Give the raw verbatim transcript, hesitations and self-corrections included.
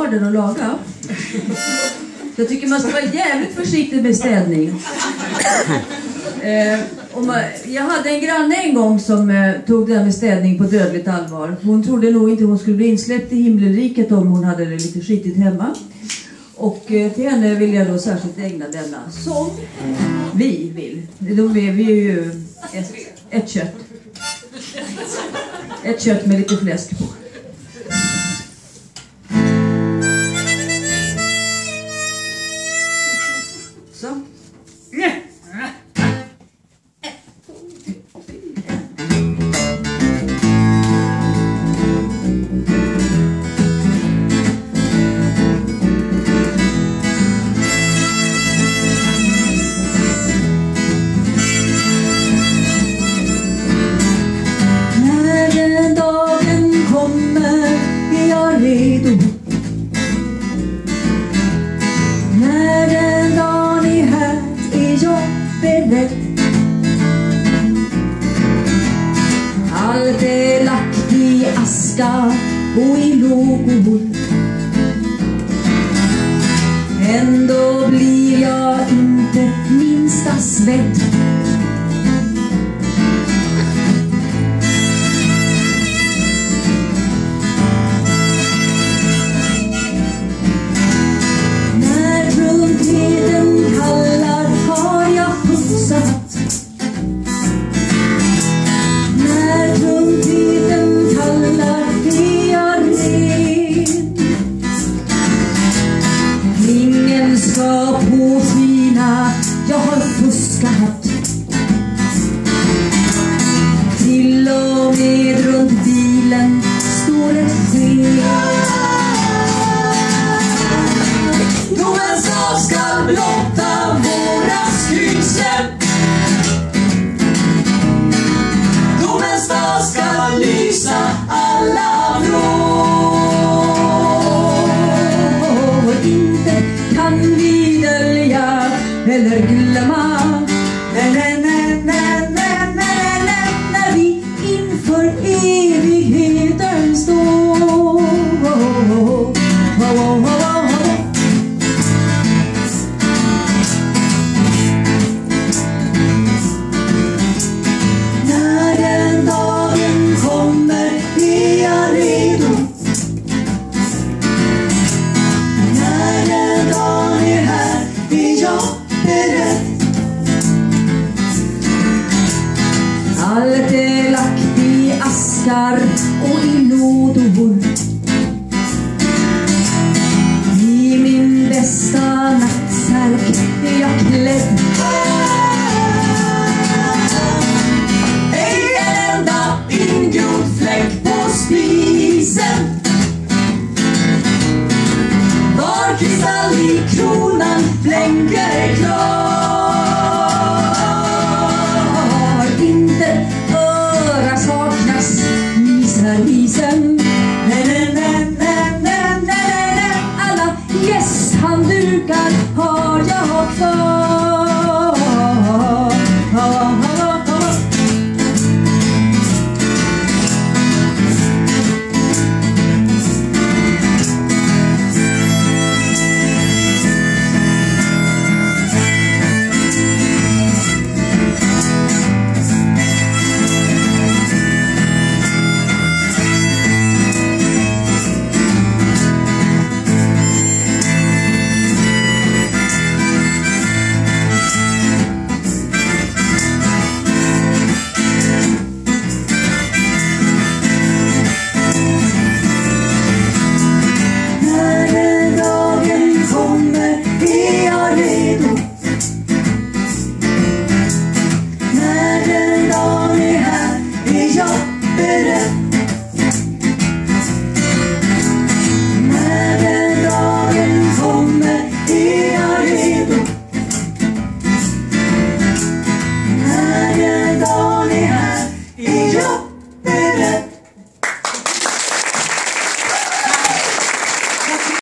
garden och laga. Jag tycker man ska vara jävligt försiktig med städning. eh, och man, jag hade en granne en gång som eh, tog det här med städning på dödligt allvar. Hon trodde nog inte hon skulle bli insläppt i himmelriket om hon hade det lite skitigt hemma. Och eh, till henne vill jag då särskilt ägna denna som vi vill. Vi, vi är ju ett, ett kött. Ett kött med lite fläsk på. Så. Allt är lagt i aska och i lågor. Ändå blir jag inte minsta svett. När trumpeten kallar har jag pussat. När trumpeten kallar är jag ren. Ingen ska påskina, jag har fuskat. Till och med runt bilen står ett sken. Domens dag ska blotta våra skrytsel. Domens dag ska lysa alla vrår. Inte kan vi dölja eller glömma. Nej, nej, nej, nej, nej, nej, nej, när vi inför evigheten står. När den dagen kommer är jag redo. När den dagen är här är jag beredd. Allt är lagt i askar och i lådor. I min bästa nattsärk är jag klädd. Ej en enda ingrodd fläck på spisen. Var kristall i kronan blänker klar. Inte öra saknas i servisen. Nej, nej, nej, nej, nej, nej, nej. Alla gästhanddukar har jag kvar.